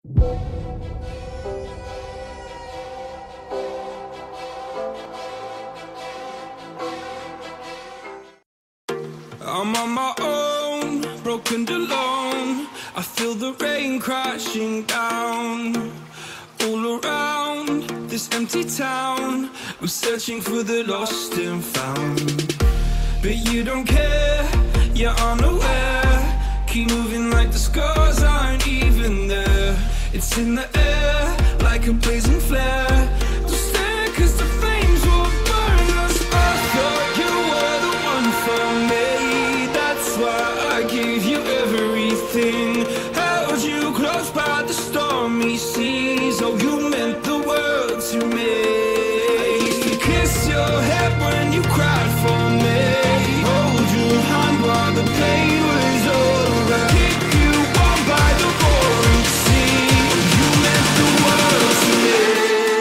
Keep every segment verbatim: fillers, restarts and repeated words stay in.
I'm on my own, broken and alone. I feel the rain crashing down all around this empty town. I'm searching for the lost and found, but you don't care, you're unaware. Keep moving like the scars aren't even there. It's in the air like a blazing flare. Don't stare cause the flames will burn us. I thought you were the one for me, that's why I gave you everything. Held you close by the stormy seas. Oh, you meant the world to me. I used to kiss your head when you cried for me, hold your hand while the pain was over, keep you warm by the roaring sea. You meant the world to me.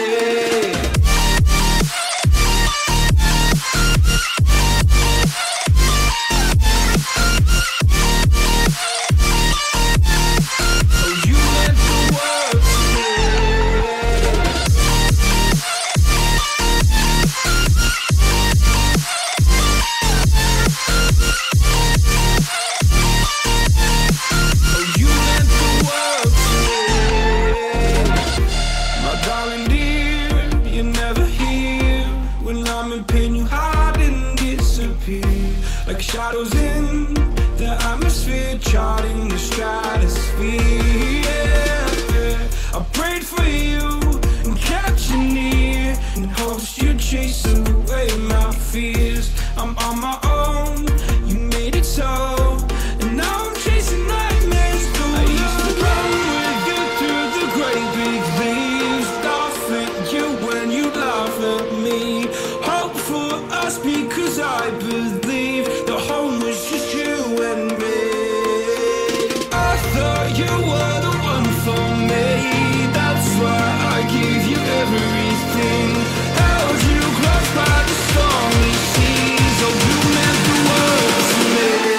Like shadows in the atmosphere, charting the stratosphere. Yeah. I prayed for you and kept you near in hopes you'd chase away my fears. I'm on my own, you made it so, and now I'm chasing nightmares through. I used to run with you through the great big leaves, laugh at you when you laugh at me, hope for us because I believe the home was just you and me. I thought you were the one for me, that's why I gave you everything. Held you close by the stormy seas. Oh, you meant the world to me.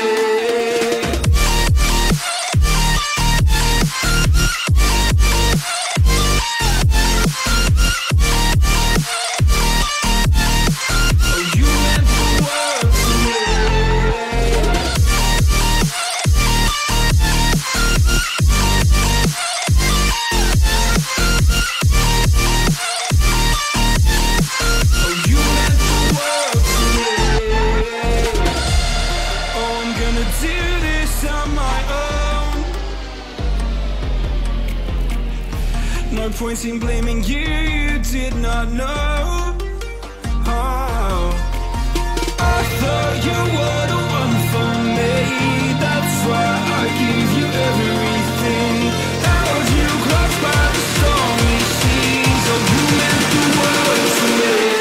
No point in blaming you, you did not know. Oh, I thought you were the one for me, that's why I gave you everything. Held you close by the stormy seas. Oh, you meant the world to me.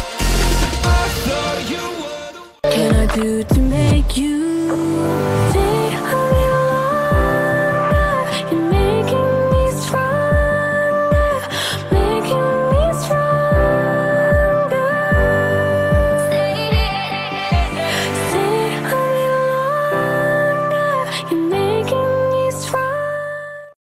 Do to make you think